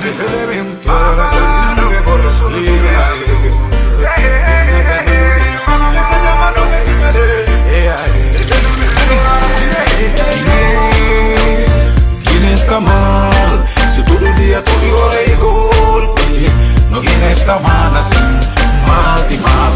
Está mal, se todo dia, toda hora é golpe. No Guiné está mal assim, mal de mal.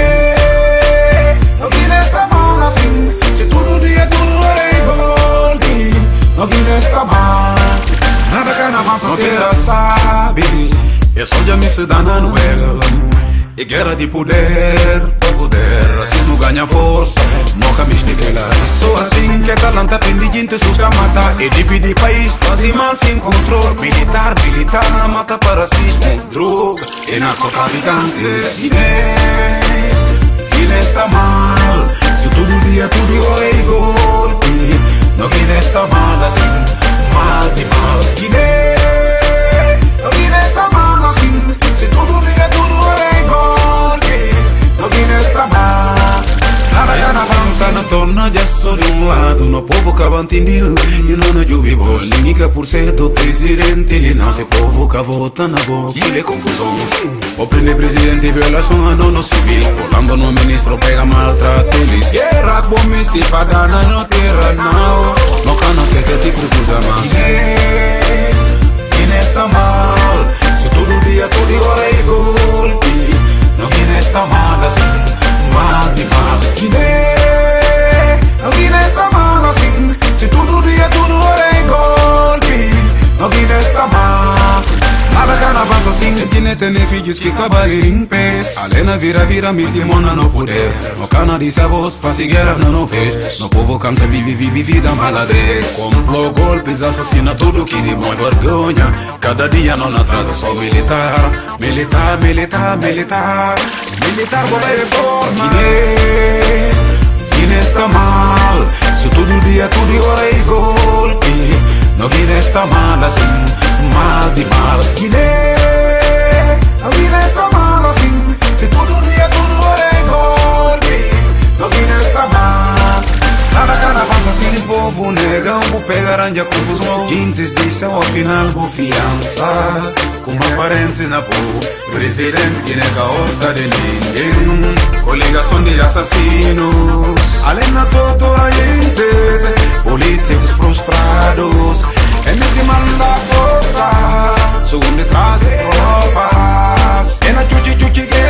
Guiné, no Guiné está mal assim, se todo dia, toda hora é golpe. No Guiné está mal, nada que não avança, será sabe. É só já me se dá na Noel. E guerra de poder, assim não ganha força, nunca me estica. Sou assim que talanta pendigente suca mata. E divide país, faz mal sem controle. Militar na mata para si, droga e narcotraficantes. Guiné está mal, se todo dia tudo é golpe. No Guiné está mal assim, mal de mal. Guiné está mal assim, se todo dia tudo é golpe. No Guiné está mal, nada já não avança, não torna já só de lado. No povo acaba entendendo e não é vivo. Ninguém quer por ser do presidente, ele não se povo que vota na boca. Ele é confusão, o prende presidente, violação a no civil. O lambo no ministro pega maltrato, eles guerra com misti para não terra não. No cana se que tipo de coisa mais. Guiné está mal, se todo dia, toda hora é golpe. No Guiné está mal assim, mal de mal. Guiné, no Guiné está mal assim, se todo dia, toda hora é golpe. No Guiné está mal, nada que não avança assim. Guiné tem filhos que acabam em pés. Alena vira, mitimona no poder. No cana disse a voz, faz guerra, não fez. No povo cansa, vive vida maladez. Complô, golpes, assassina, tudo que de bom é vergonha. Cada dia não atrasa, só militar. Militar, bola reforma. Guiné está mal, se todo dia, toda hora é golpe. No Guiné está mal assim, mal de mal. Guiné, no Guiné está mal assim, se todo dia, toda hora é golpe. No Guiné está mal, nada que não avança assim. Se povo negão, vou pegar anja confusão. Jintes disse ao final, vou fiança. Com aparentes na povo, presidente que nega outra de ninguém. Coligação de assassinos, além da toda a gente. Políticos frustrados, eles que mandam força, segundo trazem tropas. E na chuchi guerra.